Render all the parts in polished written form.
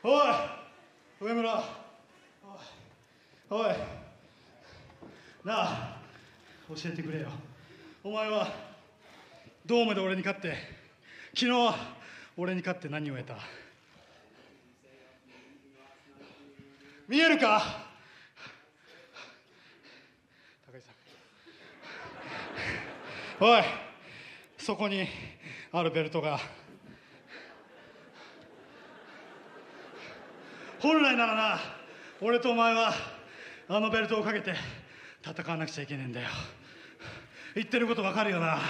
おい上村、おいなあ、教えてくれよ。お前はドームで俺に勝って、昨日俺に勝って何を得た？見えるか高井さん。おい、そこにあるベルトが本来ならな、俺とお前はあのベルトをかけて戦わなくちゃいけねえんだよ。言ってることわかるよな。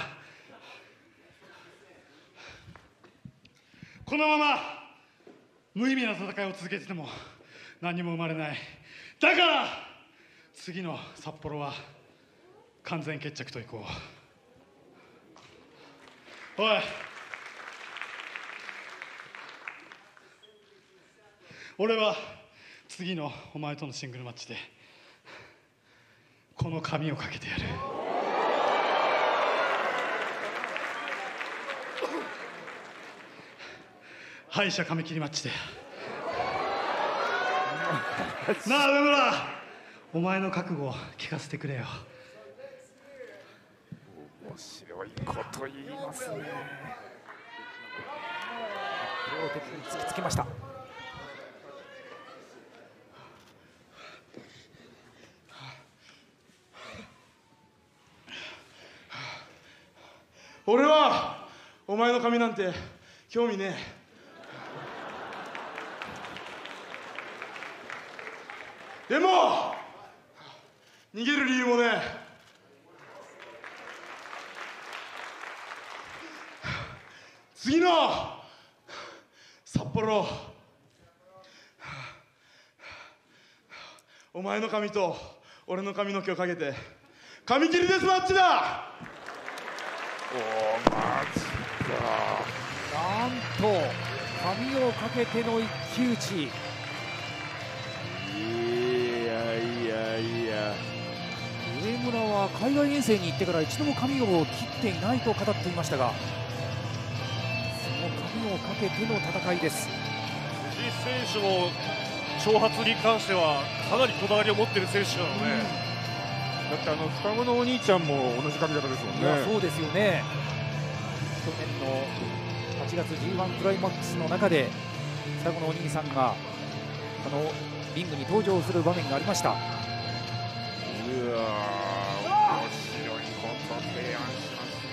このまま無意味な戦いを続けてても何も生まれない。だから次の札幌は完全決着といこう。おい、俺は次のお前とのシングルマッチでこの髪をかけてやる。敗者髪切りマッチでなあ上村、お前の覚悟を聞かせてくれよ。 面白いこと言いますね。 両手に突きつけました。 俺はお前の髪なんて興味ねえ。でも逃げる理由もねえ。次の札幌、お前の髪と俺の髪の毛をかけて髪切りデスマッチだ。 おお、マジか。 なんと髪をかけての一騎打ち。 いや上村は海外遠征に行ってから一度も髪を切っていないと語っていましたが、その髪をかけての戦いです。 藤井選手も長髪に関してはかなりこだわりを持っている選手なので、 だって双子のお兄ちゃんも同じ髪型ですもんね。 いや、そうですよね。去年の8月 G1 クライマックスの中で双子のお兄さんがこのリングに登場する場面がありました。 うわー、面白いこと提案します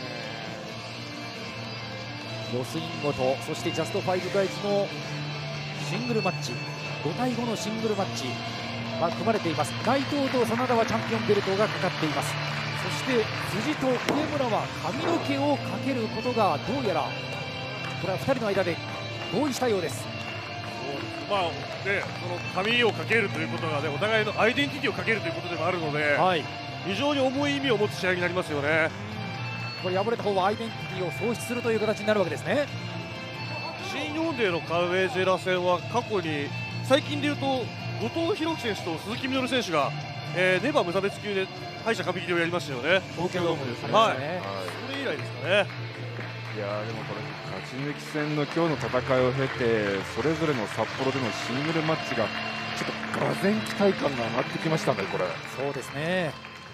ね。 ロスインゴとそしてジャスト5ガイズのシングルマッチ、5対5のシングルマッチが組まれています。内藤と真田はチャンピオンベルトがかかっています。そして辻と上村は髪の毛をかけることがどうやらこれは2人の間で合意したようです。 まあね、その髪をかけるということが、ね、お互いのアイデンティティをかけるということでもあるので、 はい、 非常に重い意味を持つ試合になりますよね。 これ敗れた方はアイデンティティを喪失するという形になるわけですね。 新日本でのカウェイジェラ戦は過去に最近でいうと後藤弘樹選手と鈴木みのる選手が、ネバー無差別級で敗者髪切りをやりましたよね。 東京ドームですね。 はい、 ね、 それ以来ですかね。 いやー、でもこれ勝ち抜き戦の今日の戦いを経て、それぞれの札幌でのシングルマッチがちょっとがぜん期待感が上がってきましたね、これ。 そうですね。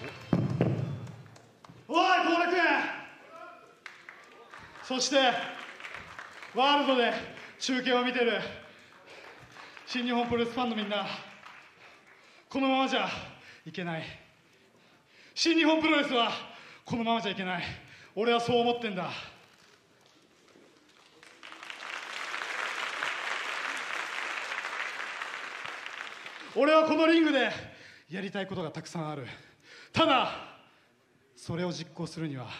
おい後楽園、そしてワールドで中継を見てる新日本プロレスファンのみんな、このままじゃいけない。新日本プロレスはこのままじゃいけない。俺はそう思ってんだ。俺はこのリングでやりたいことがたくさんある。ただそれを実行するには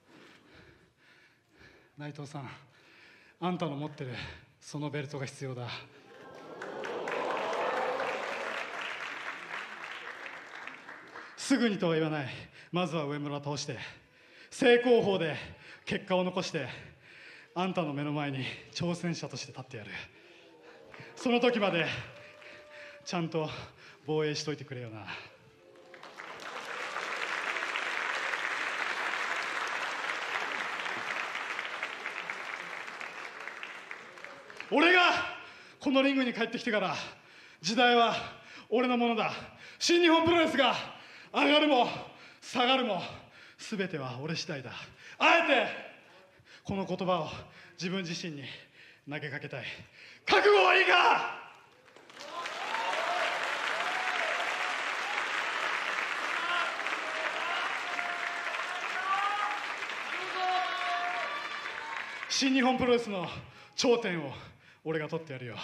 内藤さん、あんたの持ってるそのベルトが必要だ。すぐにとは言わない。まずは上村を倒して正攻法で結果を残して、あんたの目の前に挑戦者として立ってやる。その時までちゃんと防衛しといてくれよな。俺がこのリングに帰ってきてから時代は俺のものだ。新日本プロレスが上がるも下がるも全ては俺次第だ。あえてこの言葉を自分自身に投げかけたい。覚悟はいいか。新日本プロレスの頂点を俺が取ってやるよ。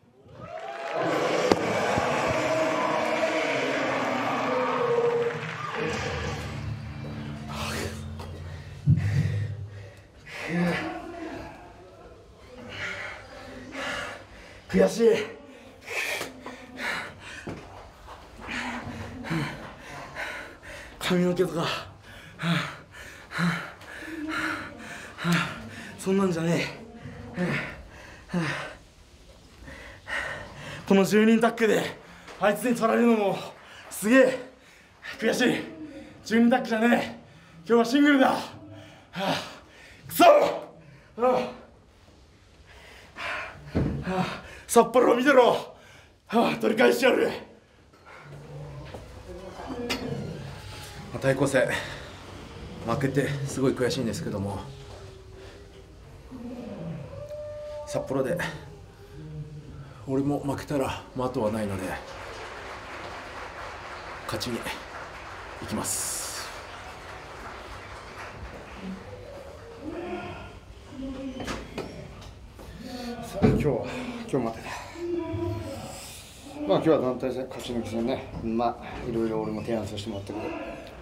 悔しい。髪の毛とかそんなんじゃねえ。この10人タッグであいつに取られるのもすげえ悔しい。10人タッグじゃねえ。今日はシングルだ。くそ、札幌を見てろ。取り返してやる。 対抗戦負けてすごい悔しいんですけども、札幌で俺も負けたらもう後はないので勝ちに行きます。 さあ今日までだ。今日は団体戦勝ち抜き戦ね。いろいろ俺も提案させてもらったけど、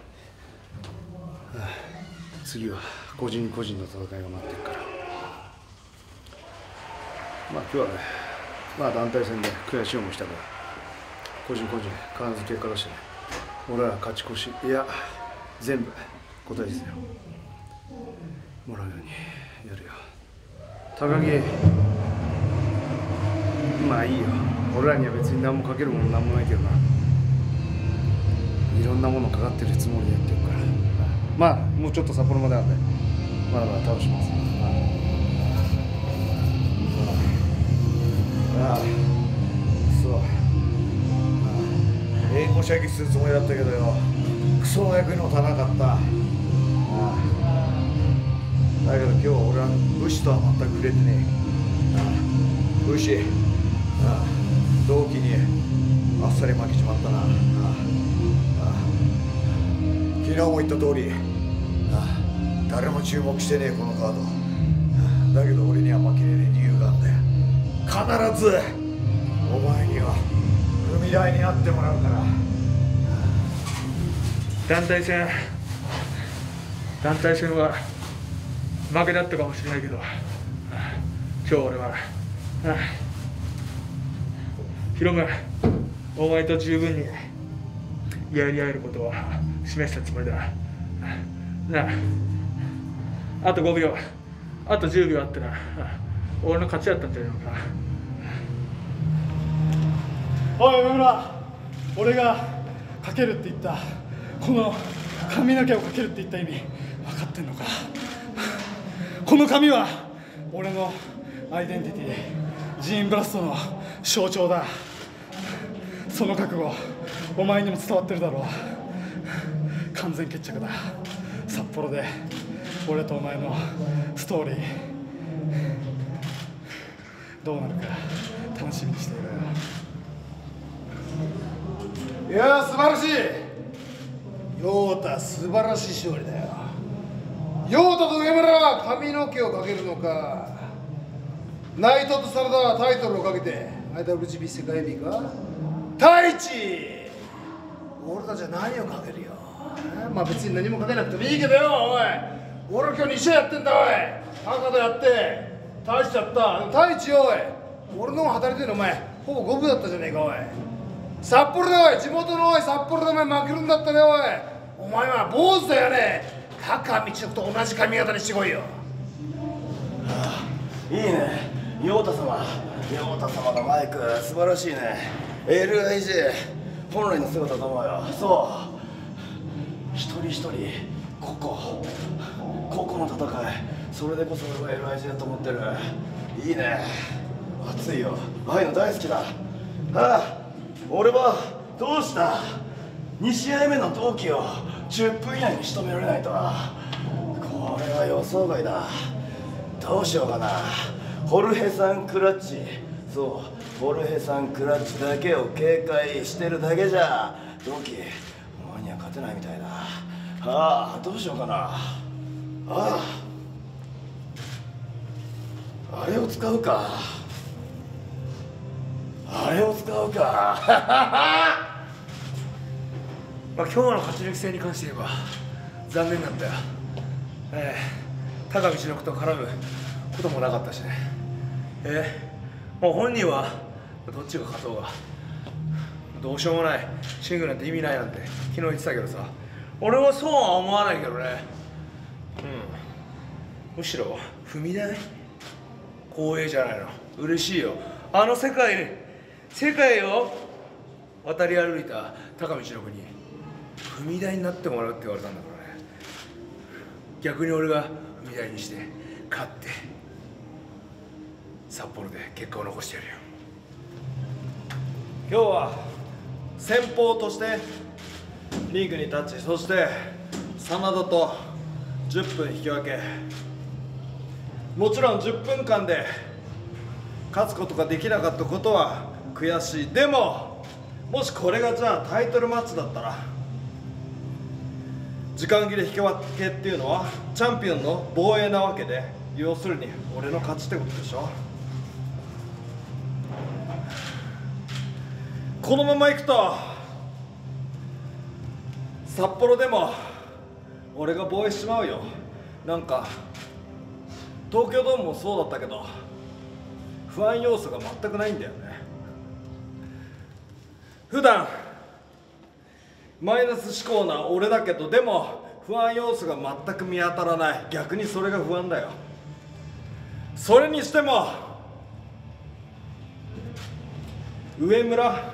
次は個人個人の戦いが待ってるから、今日はね、団体戦で悔しい思いしたから個人個人必ず結果出してね、俺ら勝ち越し、いや全部答えですよもらうようにやるよ。高木、いいよ、俺らには別に何もかけるもの何もないけどな、いろんなものかかってるつもりでやってるから、もうちょっと札幌まであるんでまだまだ楽しみます。そう援護射撃するつもりだったけどよ、クソの役にも足らなかった。だけど今日俺は武士とは全く触れてねえ。武士同期にあっさり負けちまったな。昨日も言った通り誰も注目してねえこのカードだけど俺には負けれねえ理由があるんだよ。必ずお前には踏み台になってもらうから。 団体戦は負けだったかもしれないけど、今日俺はヒロム、お前と十分にやり合えることを示したつもりだ。あと5秒、あと10秒あってな、俺の勝ちだったんじゃないのか。 おい、上村、俺がかけるって言ったこの髪の毛をかけるって言った意味分かってんのか。この髪は俺のアイデンティティ、ジーンブラストの象徴だ。その覚悟お前にも伝わってるだろう。完全決着だ。札幌で俺とお前のストーリーどうなるか楽しみにしているよ。 いや素晴らしい。陽太素晴らしい勝利だよ。陽太と上村は髪の毛をかけるのか、内藤と真田はタイトルをかけて IWGP 世界ヘビーか。太一、俺たちは何をかけるよ。別に何もかけなくてもいいけどよ。おい、俺今日2試合やってんだ。おい、高田やって太一やった。太一よ、おい、俺の方が働いてるのお前ほぼ五分だったじゃねえか。おい、札幌でおい、地元のおい札幌でお前負けるんだったね。おい、お前は坊主だよね。高道夫と同じ髪型にしてこいよ。 いいね、陽太様のマイク素晴らしいね。LIJ 本来の姿だと思うよ。そう、一人一人個々の戦い、それでこそ俺は LIJ だと思ってる。いいね。 熱いよ。ああいうの大好きだ。ああ、俺はどうした。2試合目の同期を10分以内に仕留められないとは。これは予想外だ。どうしようかな。ホルヘさんクラッチ、そう、ホルヘさんクラッチだけを警戒してるだけじゃ同期お前には勝てないみたいだ。ああ、どうしようかな。ああ、あれを使うか。あれを使うか。 まあ今日の勝ち抜き戦に関して言えば残念なんだよ。高道のこと絡むこともなかったしね。もう本人はどっちが勝とうがどうしようもない、シングルなんて意味ないなんて昨日言ってたけどさ、俺はそうは思わないけどね。むしろ踏み台光栄じゃないの。嬉しいよ。あの世界を渡り歩いた高道の国踏み台になってもらうって言われたんだからね。逆に俺が踏み台にして勝って札幌で結果を残してやるよ。 今日は先鋒としてリングにタッチ、そして真田と10分引き分け。もちろん10分間で勝つことができなかったことは悔しい。でももしこれがじゃあタイトルマッチだったら、時間切れ引き分けっていうのはチャンピオンの防衛なわけで、要するに俺の勝ちってことでしょ。このままいくと札幌でも俺が防衛しちまうよ。なんか東京ドームもそうだったけど不安要素が全くないんだよね。普段マイナス思考な俺だけど、でも不安要素が全く見当たらない。逆にそれが不安だよ。それにしても上村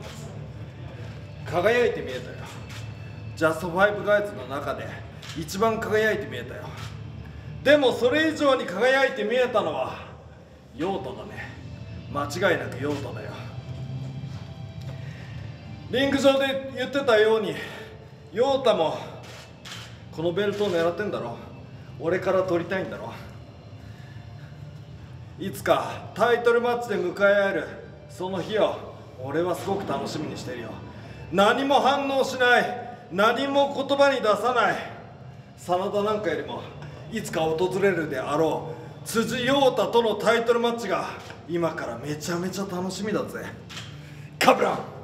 輝いて見えたよ。ジャスト5ガイズの中で一番輝いて見えたよ。でもそれ以上に輝いて見えたのは陽太だね。間違いなく陽太だよ。リング上で言ってたように陽太もこのベルトを狙ってんだろ。俺から取りたいんだろ。いつかタイトルマッチで迎え合えるその日を俺はすごく楽しみにしてるよ。何も反応しない、何も言葉に出さない真田なんかよりもいつか訪れるであろう辻陽太とのタイトルマッチが今からめちゃめちゃ楽しみだぜ。カブラン。